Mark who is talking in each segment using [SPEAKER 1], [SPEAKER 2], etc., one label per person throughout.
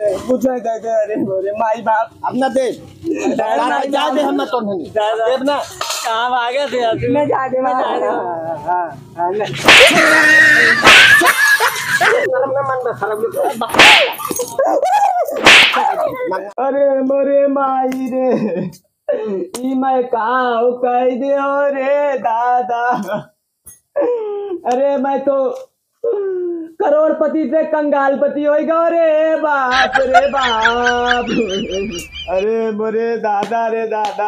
[SPEAKER 1] कुछ नहीं कहते। अरे बोले माई बाप
[SPEAKER 2] अपना दे जा दे हम तो नहीं देव ना
[SPEAKER 1] कहाँ भागे थे यार? मैं जा दे अरे मोरे माई रे ई मैं कहाँ कह दे रे दादा। अरे मैं तो करोड़पति से कंगालपति हो गया रे बाप रे बाप। अरे मोरे दादा रे दादा।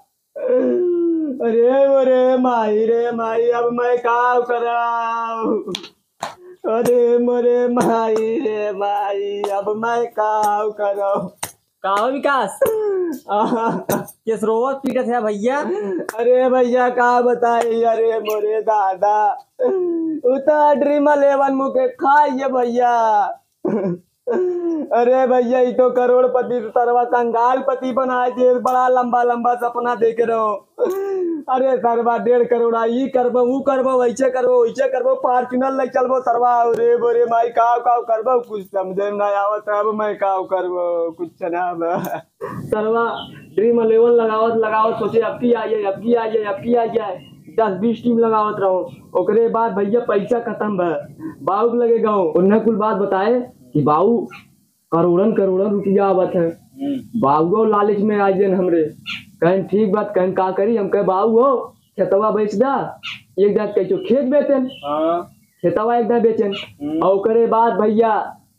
[SPEAKER 1] अरे मोरे माई रे माई अब मैं क्या कराऊं। अरे मोरे माई रे माई अब मैं क्या कराऊं।
[SPEAKER 3] कहा विकास किस रोवत पीटत है भैया?
[SPEAKER 1] अरे भैया का बताई। अरे मोरे दादा उता ड्रीम 11 मुके खाइए भैया। अरे भैया ये तो करोड़पति सरवा कंगालपति बनाए दे। बड़ा लंबा लंबा सपना देख रहे हो। अरे सरवा 1.5 करोड़ ये करबो वो करबो वैसे करबो फॉर्च्यूनर ले चलबो सरवा। अरे बोरे माई काव करबो कुछ समझे ना आवत। अब मैं काव करबो कुछ ना सरवा ड्रीम 11 लगावत सोचे अब की आ जाए 10-20 टीम लगावत रहो। ओकरे बाद भैया पैसा खत्म बाऊ के लगे गाँव उन्हें कुल बात बताए कि बाऊ करोड़न रुपया आवत है। बाऊ लालच में आ जाए हमरे कहें ठीक बात कहें का करी। हम कहे बाऊ हो खेतवा बेच दा एक दात कहो खेत बेचन खेतवा एक दात बेचन। और करे बाद भैया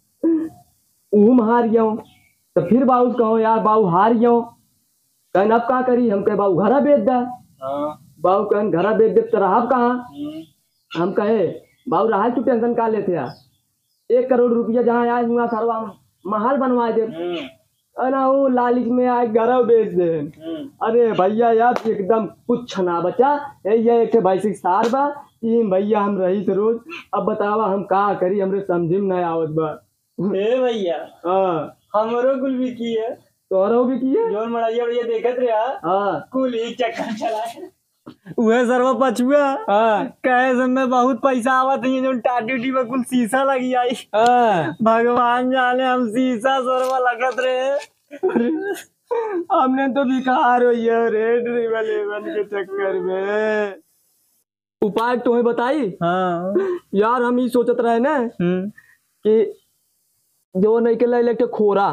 [SPEAKER 1] उम हार गया तो फिर बाऊ कहो यार बाऊ हार गया कहें अब का करी। हम कहे बाऊ घरा बेच दा। बाऊ कहें घरा बेच दे तो रहा कहाँ। हम कहे बाऊ रहा तू टेंशन का लेते यार 1 करोड़ रुपया जहाँ आए हुआ सरवा महल बनवा दे। अरे वो लालच में आए घर बेच दे। अरे भैया यार एकदम कुछ ना बचा। ये एक बाइसिक सार बा तीन भैया हम रही थे रोज। अब बतावा हम का करी हमरे समझे में नहीं आवत बा।
[SPEAKER 3] ए भैया हमरो कुल भी की है
[SPEAKER 1] तोरो भी की है
[SPEAKER 3] जोन मड़ाइया ये देखत रे कुल ही चक्कर चला उहे सरवा पछुआ कहे समय बहुत पैसा आवत है जो टाटी में कुल शीशा लगी आई। भगवान जाने हम शीशा सरवा लगत रहे।
[SPEAKER 1] हमने तो बिकार हुई है रेड रिवल के चक्कर में। उपाय तुम्हें बताई। यार हम ही सोचत रहे ना कि जो नहीं के ले खोरा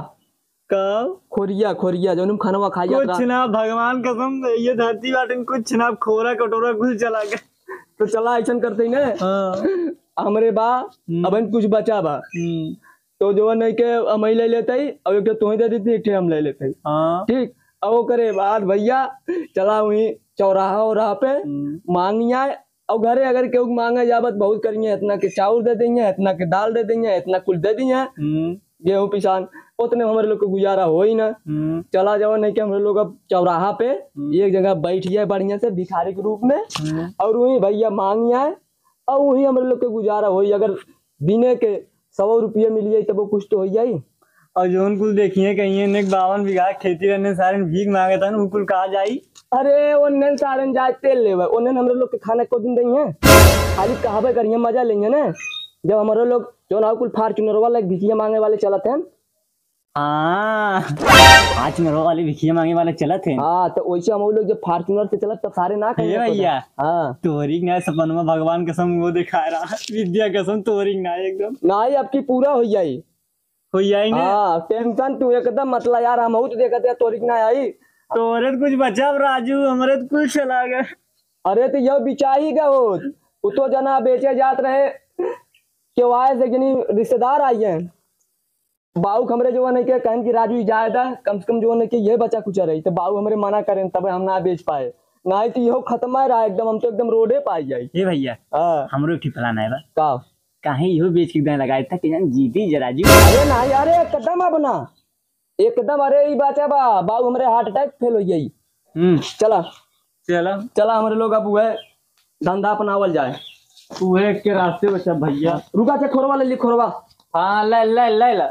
[SPEAKER 1] खोरिया जो खाना खाइया
[SPEAKER 3] कुछ ना भगवान कसम ये धरती बाटन कुछ ना खोरा कटोरा कुछ चला गया
[SPEAKER 1] तो चला ऐसा करते ही ना हमरे बा अब कुछ बचा बा तो जो नहीं के हम ले लेते ही अब एक तुम्हें दे देती एक हम ले लेते ही ठीक। अब करे बाद भैया चला वही चौराहा पे मांग आए और घरे अगर केहू मांगे जाबत बहुत करिए इतना के चावल दे देंगे इतना के दाल दे देंगे इतना कुल दे दिए गेहूं पिसान उतने हमारे लोग को गुजारा हो ही ना। चला जाओ नहीं कि हमारे लोग अब चौराहा पे एक जगह बैठ जाए बढ़िया से भिखारी के रूप में और वही भैया मांग आए और वही हमारे लोग के गुजारा हो। अगर दिने के 100 रुपये मिल जाये तब वो कुछ तो हो जाये।
[SPEAKER 3] और जो कुल देखिए कहीं 52 बीघा खेती करने सारे भीख मांगे था ना कुल कहा जाई।
[SPEAKER 1] अरे वो सारे जाए तेल ले हमारे लोग के खाने को दिन देंगे खाली कहावे करिए मजा लेंगे ना। जब हमारे लोग जो ना कुल फॉर्च्यूनर वाले भिखिया मांगे वाले चलते हैं
[SPEAKER 3] फॉर्च्यूनर वाले भिखिया मांगे वाले चलत हैं।
[SPEAKER 1] तो वैसे हम लोग जब फॉर्च्यूनर से चलत तब सारे ना कहिए
[SPEAKER 3] भैया तोरी ना सपन में भगवान कसम वो दिखा रहा विद्या कसम तोरी ना एकदम
[SPEAKER 1] ना ही आपकी पूरा हो जाये टेंशन तू एकदम मतलब यार हम तो देखते तोरी ना आई
[SPEAKER 3] तोरे कुछ बचा राजू हमारे तो कुछ चला गया।
[SPEAKER 1] अरे तो यह बिचा ही गया वो तो जना बेचे जात रहे क्यों आए से रिश्तेदार आई है बाऊ हमरे जो नहीं के कहन की राजू जायदा कम से कम जो नहीं के ये बचा कुछ रही तो बाऊ हमरे मना करें तब हम ना बेच पाए ना तो यो खत्म रहा एकदम हम तो एकदम रोडे पाई जाए।
[SPEAKER 3] ये भैया हमरो ठीक फलाना है
[SPEAKER 1] का
[SPEAKER 3] काहे यो बेच के लगाए था कि जीती जरा जी।
[SPEAKER 1] अरे ना यार एकदम अपना एकदम अरे ये बचा बाऊ हमरे हार्ट अटैक फेल हो गई। चला हमारे लोग अब हुए धंधा अपनावल जाए
[SPEAKER 3] उहे के रास्ते बचा भैया।
[SPEAKER 1] रुका के खोरवा ले ली खोरवा।
[SPEAKER 3] हाँ ले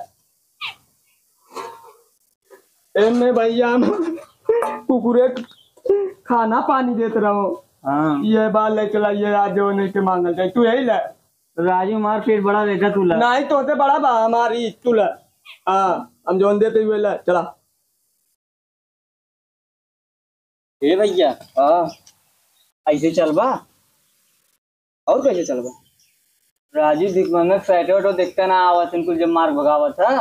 [SPEAKER 1] एमे भैया कुकुरे खाना पानी देते रहो। ये बाल ले चला ये आज नहीं के मांगल जाए तू यही ले राजू मार पेट बड़ा देखा तू नहीं तो बड़ा बा हमारी तू ले हम जोन देते हुए ला चला।
[SPEAKER 3] ए भैया ऐसे चलबा और कैसे चलबा? राजू दिखवा फैटे वटो देखते ना आवत इनको जब मार भगावत था।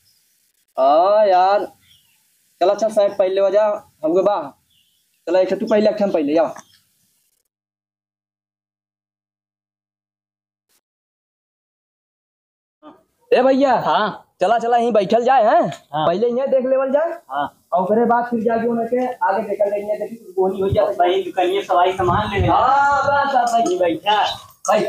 [SPEAKER 1] यार चला अच्छा साइड पहले वजह हमके बा चला एक तू पहले अक्षम पहले जा। ए भैया
[SPEAKER 3] हाँ
[SPEAKER 1] चला चला यहीं बैठल जाए हैं।
[SPEAKER 3] हाँ।
[SPEAKER 1] पहले यहीं देख लेवल जाए
[SPEAKER 3] हाँ
[SPEAKER 1] और फिर बाद फिर जाके उनके आगे देखल जाएंगे देखी गोली हो जाए।
[SPEAKER 3] भाई दुकानिया सवाई सामान ले
[SPEAKER 1] हाँ बस बस भाई
[SPEAKER 3] बैठा
[SPEAKER 1] भाई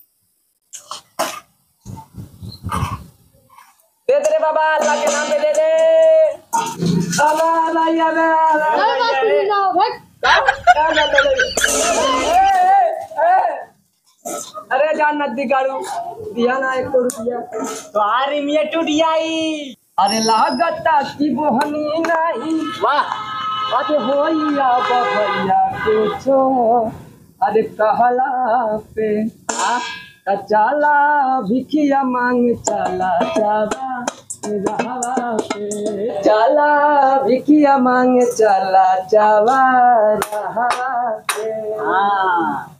[SPEAKER 1] दे दे रे बाबा अल्लाह के नाम पे दे दे। अल्लाह भैया अरे जान नदी गाड़ू दिया ना 100 रुपया
[SPEAKER 3] तो आरे मिया टूट जाई।
[SPEAKER 1] अरे लागता की बोहनी नहीं
[SPEAKER 3] वाह
[SPEAKER 1] अरे होइया भैया कुछो अरे कहला पे चला भिखिया मांग चला चावा रहवा पे चला भिखिया मांग चला चावा रहवा पे।
[SPEAKER 3] हाँ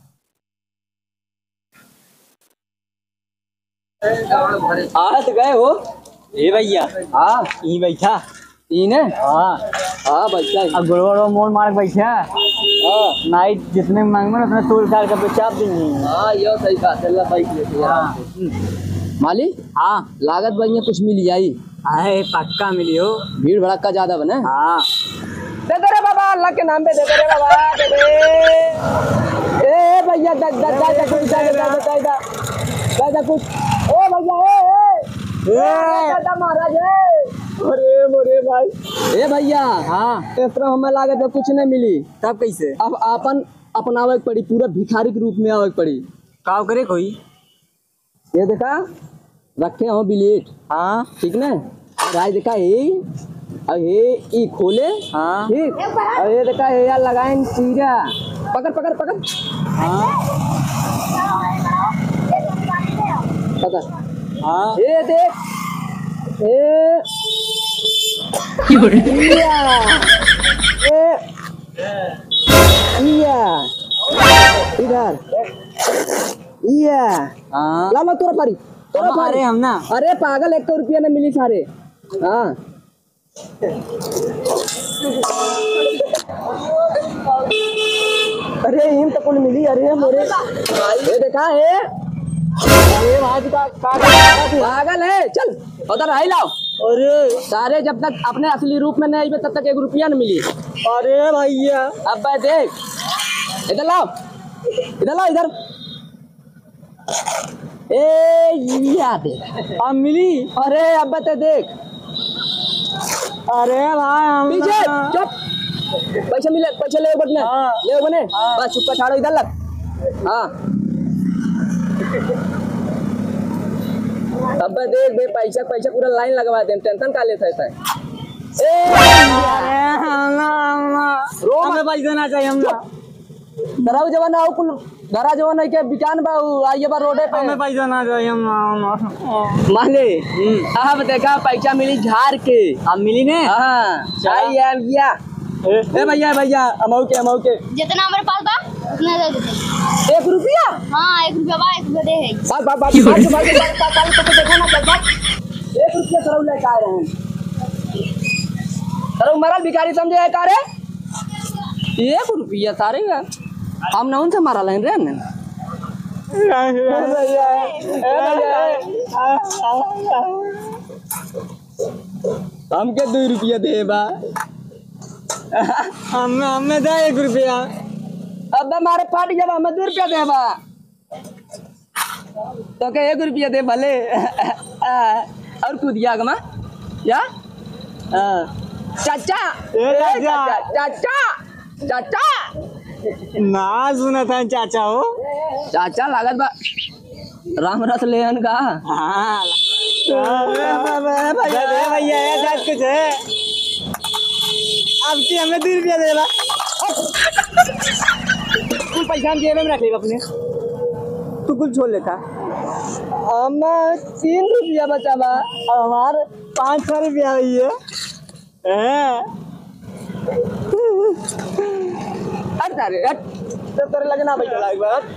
[SPEAKER 1] आहत गए हो
[SPEAKER 3] ए भैया
[SPEAKER 1] हाँ
[SPEAKER 3] यहीं बैठा
[SPEAKER 1] इने
[SPEAKER 3] हाँ
[SPEAKER 1] हाँ बच्चा
[SPEAKER 3] अब गोड़ो मोड़ मार बैठा
[SPEAKER 1] हाँ
[SPEAKER 3] नाइट जितने मांगे उतना तोड़ काट कर बेचाप देंगे।
[SPEAKER 1] हाँ ये सही बात है बाइक लेते
[SPEAKER 3] हाँ
[SPEAKER 1] माली
[SPEAKER 3] हाँ
[SPEAKER 1] लागत बढ़िया कुछ मिल जाई
[SPEAKER 3] अरे पक्का मिली हो।
[SPEAKER 1] भीड़ भड़का ज्यादा बने
[SPEAKER 3] हाँ
[SPEAKER 1] दे दे रे बाबा अल्लाह के नाम पे दे दे रे बाबा दे दे। ए भैया दा दा दा दा कुछ दा दा दा दा दा कुछ ए भैया ए दादा महाराज अरे मोरे भाई ए भैया
[SPEAKER 3] हाँ
[SPEAKER 1] इस तरह हमें लागत है कुछ नहीं मिली
[SPEAKER 3] तब कैसे
[SPEAKER 1] अब अपन अपनावे पड़ी पूरा भिखारी के रूप में आवे पड़ी।
[SPEAKER 3] काव करे कोई
[SPEAKER 1] ये देखा रखे हो बिलेट
[SPEAKER 3] हाँ
[SPEAKER 1] ठीक ना राय देखा ये अब ये ई खोले
[SPEAKER 3] हाँ
[SPEAKER 1] ठीक और ये देखा ये यार लगाए चीरा पकड़ पकड़ पकड़
[SPEAKER 3] हाँ
[SPEAKER 1] पकड़
[SPEAKER 3] हाँ
[SPEAKER 1] ये देख ये इधर
[SPEAKER 3] हाँ
[SPEAKER 1] ला ला तोरा पारी तोरा
[SPEAKER 3] अरे
[SPEAKER 1] पारी
[SPEAKER 3] हम ना
[SPEAKER 1] अरे पागल 100 रुपया ने मिली सारे। हाँ अरे हिम तो कौन मिली अरे मोरे ये देखा है ये भाई का पागल है चल उधर आई लाओ।
[SPEAKER 3] अरे
[SPEAKER 1] सारे जब तक अपने असली रूप में नहीं आए तब तक 1 रुपया न मिली।
[SPEAKER 3] अरे भैया
[SPEAKER 1] अब भाई देख इधर लाओ इधर ए याद
[SPEAKER 3] अब मिली।
[SPEAKER 1] अरे अब बता देख
[SPEAKER 3] अरे भाई हम
[SPEAKER 1] पीछे चुप पैसे ले बटने
[SPEAKER 3] हाँ।
[SPEAKER 1] ले बने
[SPEAKER 3] हाँ।
[SPEAKER 1] बस चुप ठाड़ो इधर लग। हाँ अब देख भाई पैसा पूरा लाइन लगवा दे टेंशन का लेता है
[SPEAKER 3] रो हमें पैसा ना चाहिए हम
[SPEAKER 1] दराव जवान आओ कुल दरा जवान है के बिकान बाऊ आइए बा रोडे पे
[SPEAKER 3] हमें पैसा ना चाहिए हम
[SPEAKER 1] माले अब देखा पैसा मिली झाड़ के
[SPEAKER 3] अब मिली ने
[SPEAKER 1] हाँ चाहिए यार किया ए भैया अमाउ के
[SPEAKER 4] जितना हमारे पास बा उतना दे देते।
[SPEAKER 1] 1 रुपया
[SPEAKER 4] हाँ 1 रुपया बा 1 रुपया दे है।
[SPEAKER 1] बात तो देखो ना चल बात 1 रुपया सरौ ले का रहे हैं सरौ मरल भिखारी समझे है का रे 1 रुपया सारे का हम ना उनसे मारा लेन रे ने हमके 2 रुपया दे बा
[SPEAKER 3] हमें दे 1 रुपया।
[SPEAKER 1] अब हमारे पार्टी जब हमें 2 रुपया दे बा तो के 1 रुपया दे भले और कूद गया गमा या चाचा चाचा
[SPEAKER 3] ना सुना था चाचा हो
[SPEAKER 1] चाचा लागत बा राम रथ लेन का।
[SPEAKER 3] हाँ भैया दे भैया शायद कुछ है अब की हमें 2 रुपया दे तू पैसा जेब में रख ले अपने तू कुछ छोड़ लेता
[SPEAKER 1] हम 3 रुपया बचा बा और हमार
[SPEAKER 3] 500 रुपया हुई है।
[SPEAKER 1] अरे तेरे लगना बैठा एक बार।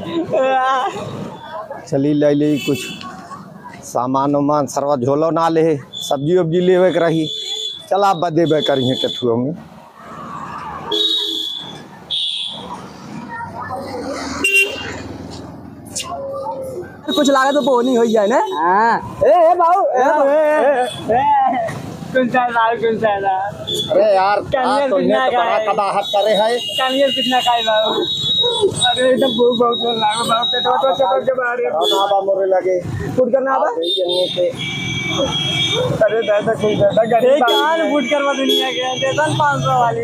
[SPEAKER 2] चली ले ली कुछ सामान उमान सरवा झोलो ना ले सब्जी उब्जी लेवे के रही चल आप बदेबे करिए कथुओं में
[SPEAKER 1] कुछ लागत तो बोनी हो जाए ना। हाँ ए बाबू
[SPEAKER 3] कौन सा लाल कौन सा लाल
[SPEAKER 2] अरे यार
[SPEAKER 3] कन्या
[SPEAKER 2] तो
[SPEAKER 3] कितना
[SPEAKER 2] इन्हें तो
[SPEAKER 3] का
[SPEAKER 2] बड़ा
[SPEAKER 3] है?
[SPEAKER 2] कबाहत करे है
[SPEAKER 3] कालियर कितना खाए बाबू? अरे एकदम भूख बहुत लागो बाबू पेटवा तो चपक के बाहर है।
[SPEAKER 2] ना बा मोरे लगे
[SPEAKER 1] फूट करना आवा।
[SPEAKER 2] जन्ने से
[SPEAKER 1] अरे दादा कोई दादा गरीब
[SPEAKER 3] एक कान फूट करवा दुनिया के देता 500 वाली।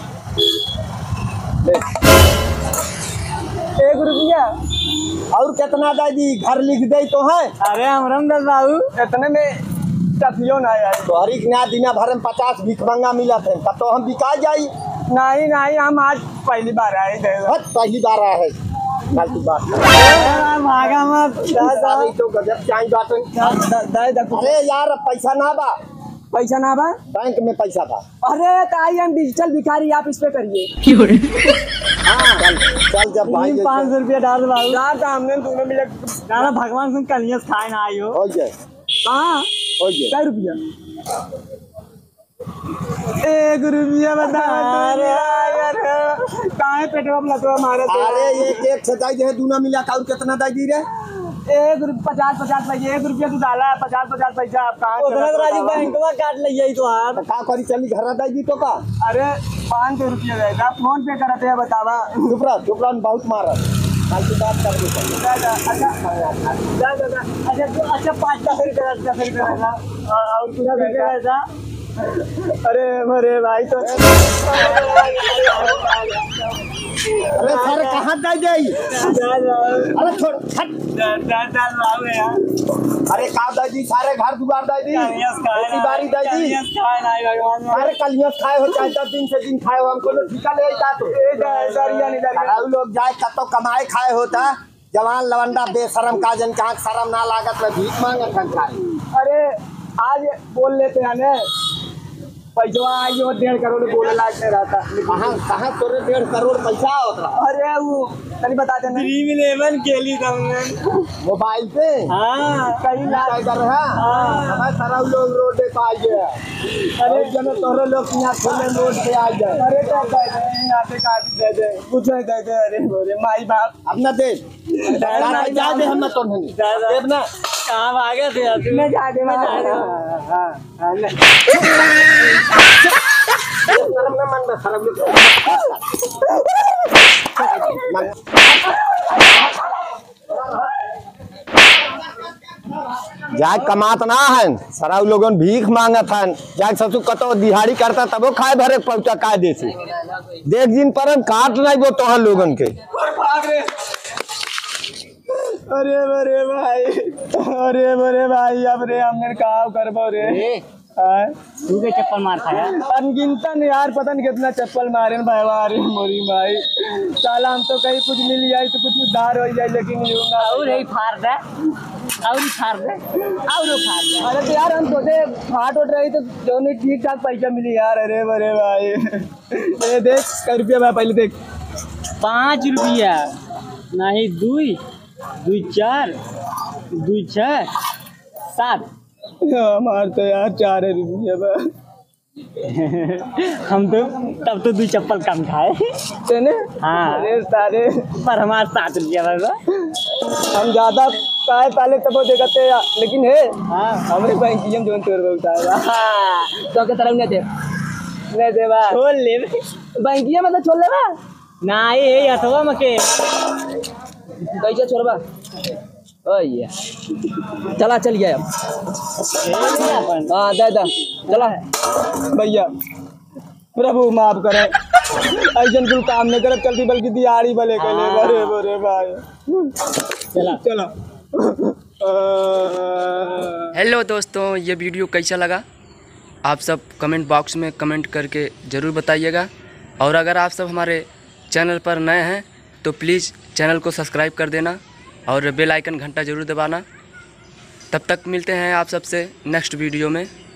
[SPEAKER 1] 1 रुपया
[SPEAKER 2] और कितना दादी घर लिख दे तो है
[SPEAKER 3] अरे हमरम दस बाबू
[SPEAKER 1] इतने में टफियो ना यार।
[SPEAKER 2] तोहरी के ना दिना भर में 50 भीख मंगा मिला थे तब तो हम बिका जाई
[SPEAKER 1] नहीं नहीं हम आज पहली बार आए थे।
[SPEAKER 2] हट पहली बार आया है कल की बात
[SPEAKER 3] भागा मत
[SPEAKER 2] सारी तो गजब चाई बात
[SPEAKER 1] दादा
[SPEAKER 2] अरे यार पैसा ना बा
[SPEAKER 1] पैसा ना बा।
[SPEAKER 2] बैंक में पैसा था
[SPEAKER 1] अरे ताई हम डिजिटल भिखारी आप इस पे करिए।
[SPEAKER 2] हाँ चल जब भाई
[SPEAKER 3] 500 रुपया डाल बाबू।
[SPEAKER 1] यार तो हमने दोनों मिले
[SPEAKER 3] दादा भगवान सुन कलियस खाए ना आयो।
[SPEAKER 2] हो जाए
[SPEAKER 1] हाँ
[SPEAKER 2] हो जाए
[SPEAKER 1] 1 रुपया 1 रुपया बता। अरे यार काहे पेटवा में लतो हमारे से।
[SPEAKER 2] अरे एक से दाई दे दूना मिला था और कितना दाई दी रे
[SPEAKER 1] 1 रुपया 50 पैसे 1 रुपया तू डाला 50 पैसा आप कहाँ
[SPEAKER 3] उतना तो राजू बैंकवा काट लिया तो हाथ।
[SPEAKER 2] तो का करी चली घर दाई दी तो का
[SPEAKER 1] अरे 500 रुपया देगा फोन पे करते हैं बतावा।
[SPEAKER 2] चुप रह बहुत मारा कल की बात कर दे
[SPEAKER 1] दादा अच्छा दादा
[SPEAKER 3] अच्छा 5-10 रुपया और पूरा रुपया ऐसा।
[SPEAKER 1] अरे मेरे भाई तो
[SPEAKER 2] अरे सर कहाँ दाई जाई अरे छोड़ हट अरे का दाई दी सारे घर दुआर दाई दी ऐसी बारी दाई दी अरे कलियस खाए हो चाहे 10 दिन से दिन खाए हो हमको लोग ठिका ले जाता तो लोग जाए कतो कमाए खाए होता जवान लवंडा बेशरम काजन का शर्म ना लागत में भीख मांगत हम खाए
[SPEAKER 1] अरे आज बोल लेते हैं ना पैसा आई हो 1.5 करोड़ बोले लाख में रहता।
[SPEAKER 2] कहाँ तोरे 1.5 करोड़ पैसा होता
[SPEAKER 1] अरे वो तनी बता देना
[SPEAKER 3] ड्रीम 11 खेली तुमने
[SPEAKER 2] मोबाइल पे
[SPEAKER 3] हाँ
[SPEAKER 2] कहीं लाख कर रहा हमारे सारा लोग रोड पे आ गया अरे जब तोरे लोग यहाँ खोले रोड पे आ जाए
[SPEAKER 1] अरे क्या यहाँ से काट दे दे कुछ नहीं दे दे। अरे बोले माई बाप
[SPEAKER 2] अपना दे जा दे हम तो नहीं देव ना
[SPEAKER 3] कहाँ भागे थे यार?
[SPEAKER 1] मैं जा दे मैं जा दे।
[SPEAKER 2] शर्म ना मन में शर्म जाए कमात ना है सारा लोगन भीख मांगत है जाए ससु कतो दिहाड़ी करता तबो खाए भरे पहुंचा का दे से देख दिन पर काट नहीं वो तोहर लोगन के
[SPEAKER 1] अरे बरे भाई अब रे हमने कहा करबो रे
[SPEAKER 3] तू के चप्पल मार खाया
[SPEAKER 1] अनगिनतन यार पता नहीं कितना चप्पल मारे भाई अरे मोरी भाई साला हम तो कहीं कुछ मिल जाए तो कुछ उधार हो जाए लेकिन यूंगा
[SPEAKER 3] और यही फाड़ दे और फाड़ दे
[SPEAKER 1] अरे तो यार हम सोचे फाट उठ रही तो दोनों ठीक ठाक पैसा मिली यार। अरे बरे भाई ये देख कई रुपया भाई पहले देख
[SPEAKER 3] 5 रुपया नहीं 2 4 2 6 7
[SPEAKER 1] हमार तो यार 4 रुपया बा।
[SPEAKER 3] हम तो तब तो 2 चप्पल कम खाए
[SPEAKER 1] तेने
[SPEAKER 3] हाँ
[SPEAKER 1] अरे सारे
[SPEAKER 3] पर हमारे 7 रुपया बस
[SPEAKER 1] हम ज्यादा काहे पहले तब देखते लेकिन है
[SPEAKER 3] हाँ
[SPEAKER 1] हमारे बैंक की जोन तोड़ उठाएगा तो के तरफ नहीं दे बा
[SPEAKER 3] छोड़ ले
[SPEAKER 1] बैंकिया मतलब छोड़ ले बा
[SPEAKER 3] ना ये अथवा मके
[SPEAKER 1] कैसे छोड़बा ओए चला चल गया हाँ दे चला भैया प्रभु माफ करे ऐसा कुल काम नहीं करे चलती बल्कि दिहाड़ी भले के ले बरे बरे भाई चला
[SPEAKER 5] हेलो दोस्तों, ये वीडियो कैसा लगा आप सब कमेंट बॉक्स में कमेंट करके ज़रूर बताइएगा। और अगर आप सब हमारे चैनल पर नए हैं तो प्लीज़ चैनल को सब्सक्राइब कर देना और बेल आइकन घंटा ज़रूर दबाना। तब तक मिलते हैं आप सबसे नेक्स्ट वीडियो में।